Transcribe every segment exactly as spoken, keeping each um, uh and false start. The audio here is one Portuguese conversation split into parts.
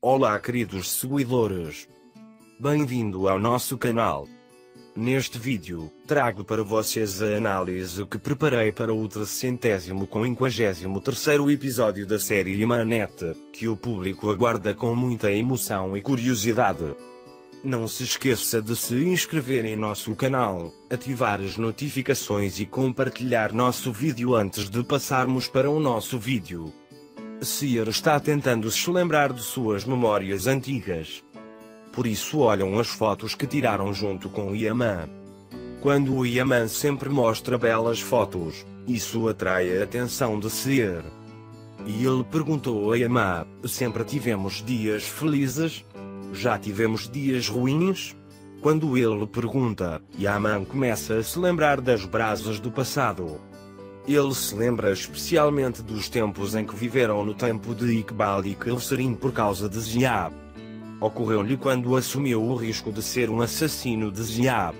Olá queridos seguidores, bem-vindo ao nosso canal. Neste vídeo, trago para vocês a análise que preparei para o trecentésimo quinquagésimo terceiro episódio da série Imanete, que o público aguarda com muita emoção e curiosidade. Não se esqueça de se inscrever em nosso canal, ativar as notificações e compartilhar nosso vídeo antes de passarmos para o nosso vídeo. Seer está tentando se lembrar de suas memórias antigas. Por isso olham as fotos que tiraram junto com Yaman. Quando o Yaman sempre mostra belas fotos, isso atrai a atenção de Seer. E ele perguntou a Yaman: sempre tivemos dias felizes? Já tivemos dias ruins? Quando ele pergunta, Yaman começa a se lembrar das brasas do passado. Ele se lembra especialmente dos tempos em que viveram no tempo de Iqbal e Kawsarin por causa de Ziab. Ocorreu-lhe quando assumiu o risco de ser um assassino de Ziab.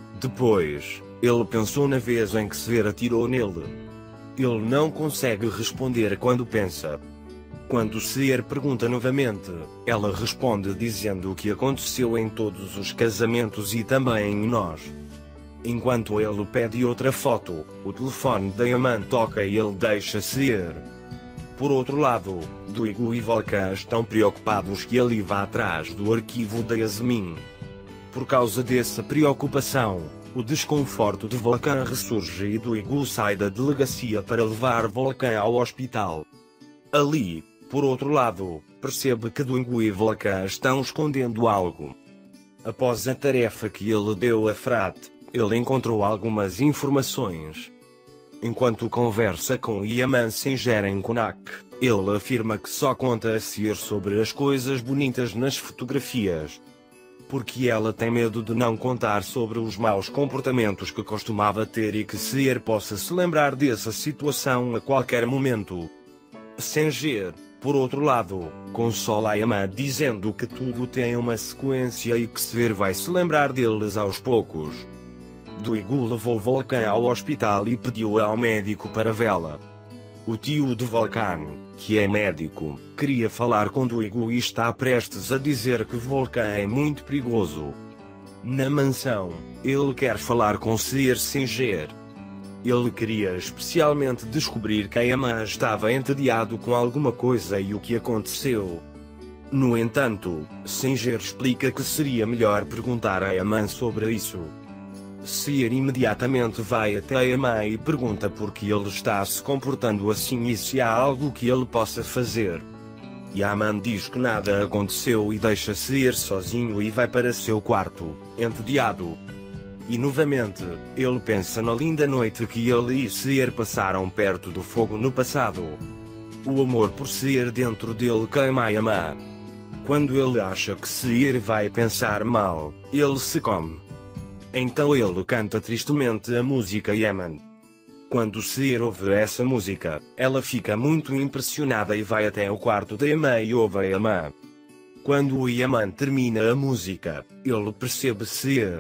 Depois, ele pensou na vez em que Seer atirou nele. Ele não consegue responder quando pensa. Quando Seer pergunta novamente, ela responde dizendo o que aconteceu em todos os casamentos e também em nós. Enquanto ele pede outra foto, o telefone de Yaman toca e ele deixa Seer. Por outro lado, Duigo e Volkan estão preocupados que ele vá atrás do arquivo da Yasmin. Por causa dessa preocupação, o desconforto de Volkan ressurge e Duigo sai da delegacia para levar Volkan ao hospital. Ali, por outro lado, percebe que Duigo e Volkan estão escondendo algo. Após a tarefa que ele deu a Frat, ele encontrou algumas informações. Enquanto conversa com Yaman Singer em Konak, ele afirma que só conta a Seer sobre as coisas bonitas nas fotografias. Porque ela tem medo de não contar sobre os maus comportamentos que costumava ter e que Seer possa se lembrar dessa situação a qualquer momento. Singer, por outro lado, consola Yaman dizendo que tudo tem uma sequência e que Seer vai se lembrar deles aos poucos. Duigo levou Volkan ao hospital e pediu ao médico para vê-la. O tio de Volkan, que é médico, queria falar com Duigo e está prestes a dizer que Volkan é muito perigoso. Na mansão, ele quer falar com Seer Singer. Ele queria especialmente descobrir que Yaman estava entediado com alguma coisa e o que aconteceu. No entanto, Singer explica que seria melhor perguntar a Yaman sobre isso. Seer imediatamente vai até Yaman e pergunta por que ele está se comportando assim e se há algo que ele possa fazer. Yaman diz que nada aconteceu e deixa Seer sozinho e vai para seu quarto, entediado. E novamente, ele pensa na linda noite que ele e Seer passaram perto do fogo no passado. O amor por Seer dentro dele queima a Yaman. Quando ele acha que Seer vai pensar mal, ele se come. Então ele canta tristemente a música Yaman. Quando Seer ouve essa música, ela fica muito impressionada e vai até o quarto de Yaman e ouve a Yaman. Quando o Yaman termina a música, ele percebe Seer.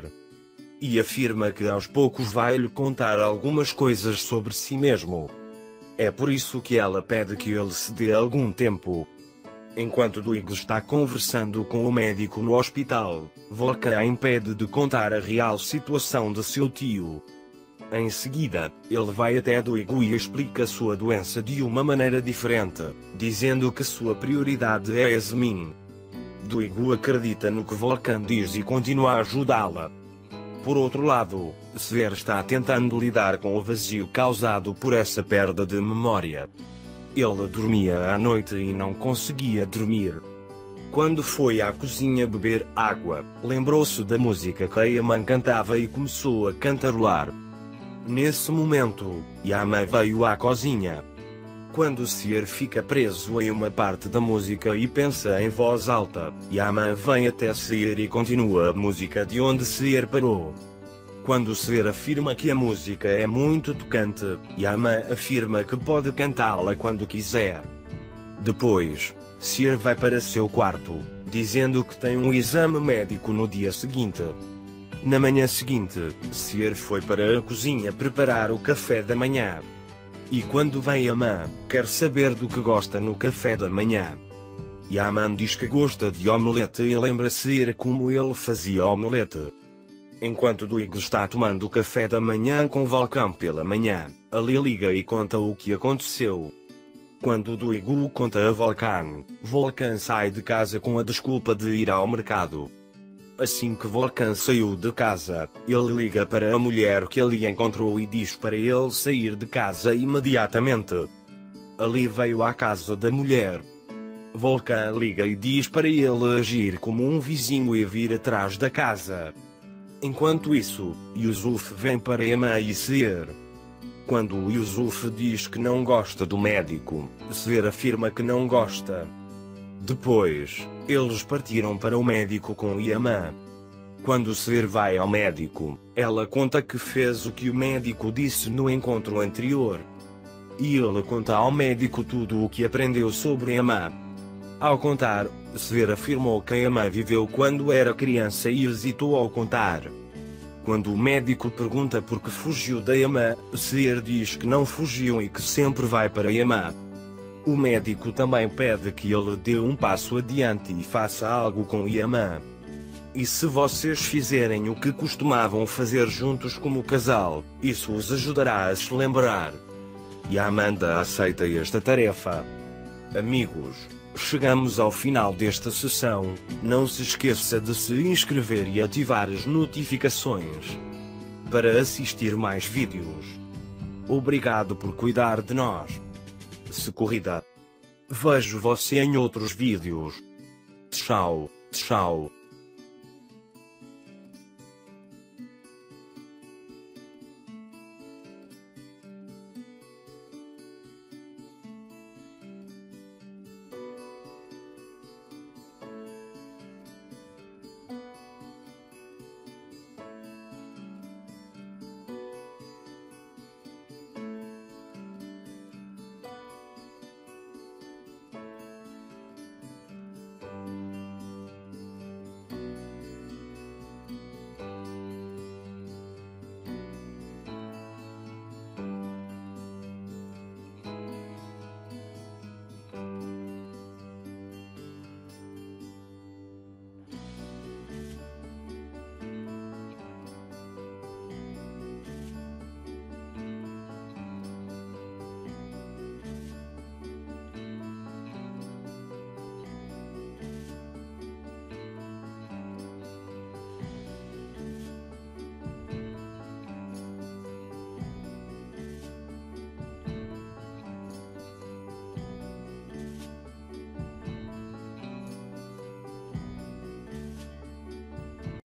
E afirma que aos poucos vai lhe contar algumas coisas sobre si mesmo. É por isso que ela pede que ele se dê algum tempo. Enquanto Duigo está conversando com o médico no hospital, Volkan a impede de contar a real situação de seu tio. Em seguida, ele vai até Duigo e explica sua doença de uma maneira diferente, dizendo que sua prioridade é Yasmin. Duigo acredita no que Volkan diz e continua a ajudá-la. Por outro lado, Seer está tentando lidar com o vazio causado por essa perda de memória. Ele dormia à noite e não conseguia dormir. Quando foi à cozinha beber água, lembrou-se da música que Yaman cantava e começou a cantarolar. Nesse momento, Yaman veio à cozinha. Quando Seer fica preso em uma parte da música e pensa em voz alta, Yaman vem até Seer e continua a música de onde Seer parou. Quando Seer afirma que a música é muito tocante, Yaman afirma que pode cantá-la quando quiser. Depois, Seer vai para seu quarto, dizendo que tem um exame médico no dia seguinte. Na manhã seguinte, Seer foi para a cozinha preparar o café da manhã. E quando vem Yaman, quer saber do que gosta no café da manhã. Yaman diz que gosta de omelete e lembra-se como ele fazia omelete. Enquanto Doig está tomando café da manhã com Volkan pela manhã, Ali liga e conta o que aconteceu. Quando Doig o conta a Volkan, Volkan sai de casa com a desculpa de ir ao mercado. Assim que Volkan saiu de casa, ele liga para a mulher que ali encontrou e diz para ele sair de casa imediatamente. Ali veio à casa da mulher. Volkan liga e diz para ele agir como um vizinho e vir atrás da casa. Enquanto isso, Yusuf vem para Yaman e Seher. Quando Yusuf diz que não gosta do médico, Seher afirma que não gosta. Depois, eles partiram para o médico com Yaman. Quando Seher vai ao médico, ela conta que fez o que o médico disse no encontro anterior. E ele conta ao médico tudo o que aprendeu sobre Yaman. Ao contar, Seher afirmou que Yaman viveu quando era criança e hesitou ao contar. Quando o médico pergunta por que fugiu da Yaman, Seher diz que não fugiu e que sempre vai para Yaman. O médico também pede que ele dê um passo adiante e faça algo com Yaman. E se vocês fizerem o que costumavam fazer juntos como casal, isso os ajudará a se lembrar. E a Amanda aceita esta tarefa. Amigos, chegamos ao final desta sessão. Não se esqueça de se inscrever e ativar as notificações para assistir mais vídeos. Obrigado por cuidar de nós. Se corrida. Vejo você em outros vídeos. Tchau, tchau.